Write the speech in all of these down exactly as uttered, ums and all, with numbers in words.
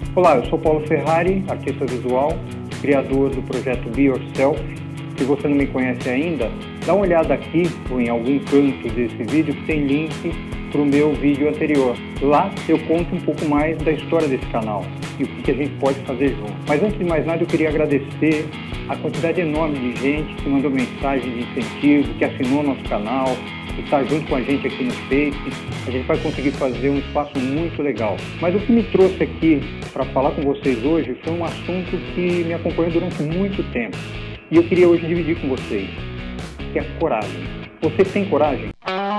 Olá, eu sou Paulo Ferrari, artista visual, criador do projeto Be Yourself. Se você não me conhece ainda, dá uma olhada aqui ou em algum canto desse vídeo que tem link para o meu vídeo anterior. Lá eu conto um pouco mais da história desse canal e o que a gente pode fazer junto. Mas antes de mais nada eu queria agradecer a quantidade enorme de gente que mandou mensagem de incentivo, que assinou nosso canal, que está junto com a gente aqui no Face. A gente vai conseguir fazer um espaço muito legal. Mas o que me trouxe aqui para falar com vocês hoje foi um assunto que me acompanhou durante muito tempo. E eu queria hoje dividir com vocês, que é a coragem. Você tem coragem?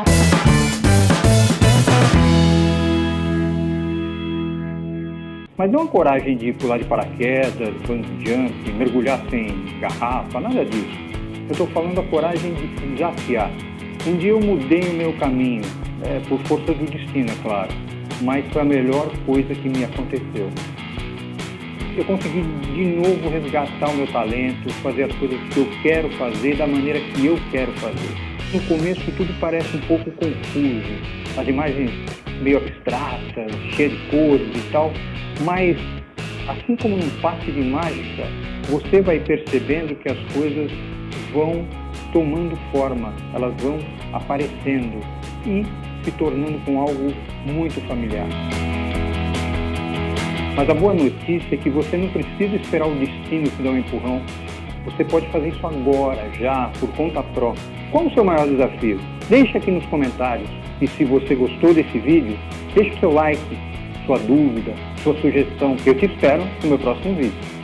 Mas não a coragem de pular de paraquedas, bungee jump, mergulhar sem garrafa, nada disso. Eu estou falando a coragem de se desafiar. Um dia eu mudei o meu caminho, é, por força do destino, é claro, mas foi a melhor coisa que me aconteceu. Eu consegui de novo resgatar o meu talento, fazer as coisas que eu quero fazer da maneira que eu quero fazer. No começo tudo parece um pouco confuso, as imagens meio abstratas, cheias de cores e tal, mas assim como num passe de mágica, você vai percebendo que as coisas vão tomando forma, elas vão aparecendo e se tornando com algo muito familiar. Mas a boa notícia é que você não precisa esperar o destino te dar um empurrão. Você pode fazer isso agora, já, por conta própria. Qual o seu maior desafio? Deixe aqui nos comentários. E se você gostou desse vídeo, deixe o seu like, sua dúvida, sua sugestão, que eu te espero no meu próximo vídeo.